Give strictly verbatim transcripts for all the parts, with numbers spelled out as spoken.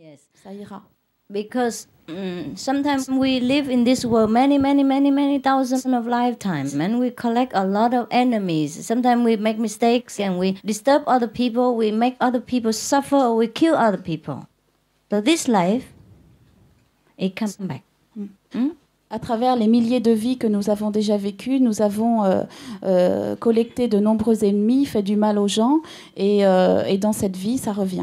Yes. Ça ira. Because mm, sometimes we live in this world many, many, many, many thousands of lifetimes, and we collect a lot of enemies. Sometimes we make mistakes and we disturb other people, we make other people suffer, or we kill other people. So this life, it comes back. Mm. Mm? À travers les milliers de vies que nous avons déjà vécues, nous avons euh, euh, collecté de nombreux ennemis, fait du mal aux gens, et, euh, et dans cette vie, ça revient.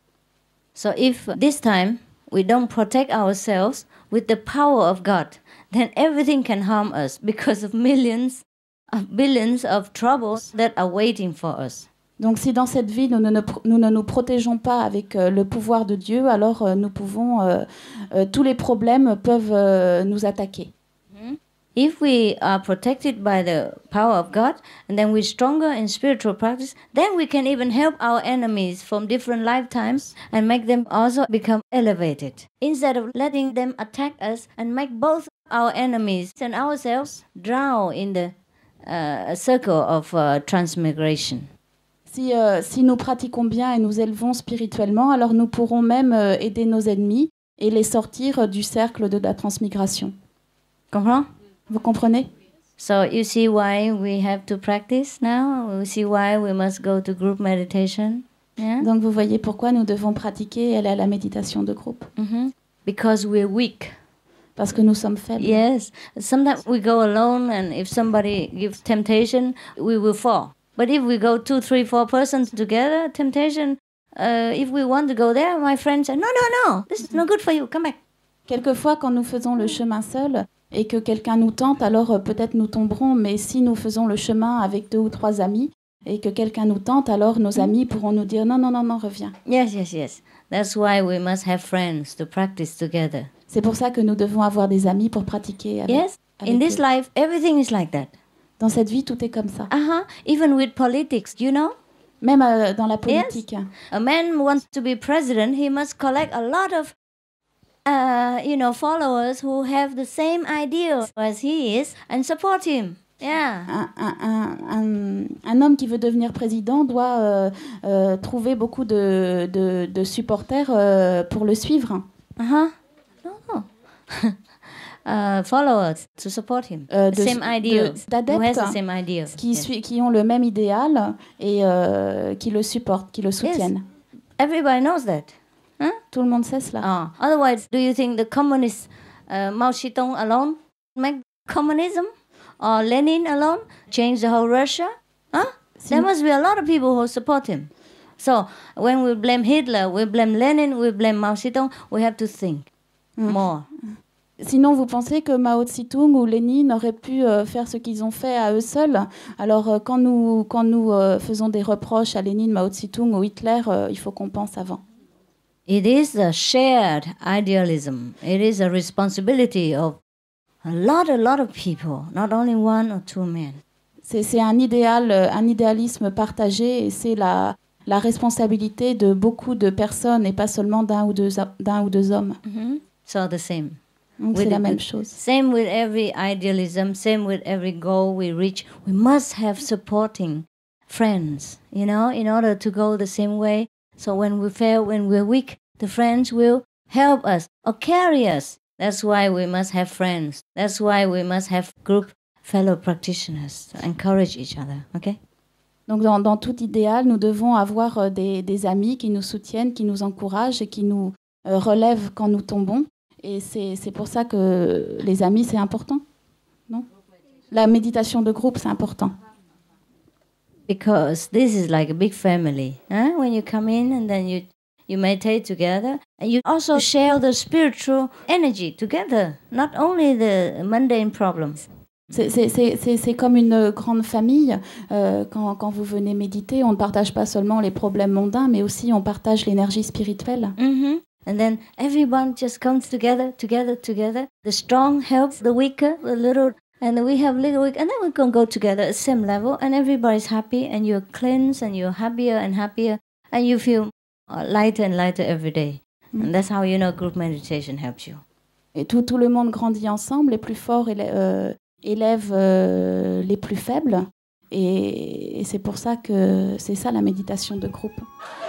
So if this time we don't protect ourselves with the power of God, then everything can harm us because of millions of billions of troubles that are waiting for us. Donc si dans cette vie, nous ne nous, nous, ne nous protégeons pas avec euh, le pouvoir de Dieu, alors euh, nous pouvons, euh, euh, tous les problèmes peuvent euh, nous attaquer. Mm-hmm. If we are protected by the power of God, and then we're stronger in spiritual practice, then we can even help our enemies from different lifetimes and make them also become elevated. Instead of letting them attack us and make both our enemies and ourselves drown in the uh, circle of uh, transmigration. Si, euh, si nous pratiquons bien et nous élevons spirituellement, alors nous pourrons même euh, aider nos ennemis et les sortir du cercle de la transmigration. Comprends? Vous comprenez? So you see why we have to practice now? You see why we must go to group meditation? Yeah? Donc vous voyez pourquoi nous devons pratiquer et aller à la méditation de groupe. Mm-hmm. Because we're weak. Parce que nous sommes faibles. Yes. Sometimes we go alone, and if somebody gives temptation, we will fall. But if we go two, three, four persons together, temptation, uh, if we want to go there, my friend said, no, no, no, this is not good for you, come back. Quelquefois, quand nous faisons le chemin seul et que quelqu'un nous tente, alors euh, peut-être nous tomberons, mais si nous faisons le chemin avec deux ou trois amis et que quelqu'un nous tente, alors nos amis pourront nous dire, non, non, non, non, reviens. Yes, yes, yes. That's why we must have friends to practice together. C'est pour ça que nous devons avoir des amis pour pratiquer avec, yes, avec in this eux. life, everything is like that. Dans cette vie, tout est comme ça. Uh-huh. Even with politics, you know? Même euh, dans la politique. Yes. A man wants to be president, he must collect a lot of, uh, you know, followers who have the same idea as he is and support him. Yeah. Un, un, un, un, un homme qui veut devenir président doit euh, euh, trouver beaucoup de, de, de supporters euh, pour le suivre. Uh-huh. No. Uh, followers to support him. Euh, the de, same idea. D'adeptes who has the same idea. Qui, yes. suit, qui ont le même idéal et euh, qui le supportent, qui le soutiennent. Yes. Everybody knows that. Huh? Tout le monde sait cela. Oh. Otherwise, do you think the communist uh, Mao Zedong alone make communism? Or Lenin alone change the whole Russia? Huh? There must be a lot of people who support him. So when we blame Hitler, we blame Lenin, we blame Mao Zedong, we have to think mm. more. Sinon, vous pensez que Mao Tse-tung ou Lénine auraient pu euh, faire ce qu'ils ont fait à eux seuls? Alors, euh, quand nous, quand nous euh, faisons des reproches à Lénine, Mao Tse-tung ou Hitler, euh, il faut qu'on pense avant. It is a shared idealism. It is a responsibility of a lot, a lot of people, not only one or two men. C'est, c'est un idéal, un idéalisme partagé, et c'est la, la responsabilité de beaucoup de personnes et pas seulement d'un ou deux, d'un ou deux hommes. Mm-hmm. So the same. Donc c'est la même chose. Same with every idealism, same with every goal we reach. We must have supporting friends, you know, in order to go the same way. So when we fail, when we're weak, the friends will help us or carry us. That's why we must have friends. That's why we must have group fellow practitioners to encourage each other, okay? Donc dans, dans tout idéal, nous devons avoir des, des amis qui nous soutiennent, qui nous encouragent et qui nous euh, relèvent quand nous tombons. Et c'est, c'est pour ça que les amis, c'est important, non? La méditation de groupe, c'est important. Because this is like a big family. Huh? When you come in and then you, you meditate together, and you also share the spiritual energy together, not only the mundane problems. C'est, c'est, c'est, c'est, c'est comme une grande famille. Euh, quand, quand vous venez méditer, on ne partage pas seulement les problèmes mondains, mais aussi on partage l'énergie spirituelle. Mm-hmm. And then everyone just comes together, together, together. The strong helps the weaker, the little, and we have little weak, and then we can go together at the same level, and everybody's happy, and you're cleansed, and you're happier and happier, and you feel lighter and lighter every day. Mm. And that's how you know group meditation helps you. Et tout, tout le monde grandit ensemble, les plus forts élè- euh, élèvent euh, les plus faibles, et, et c'est pour ça que c'est ça la méditation de groupe.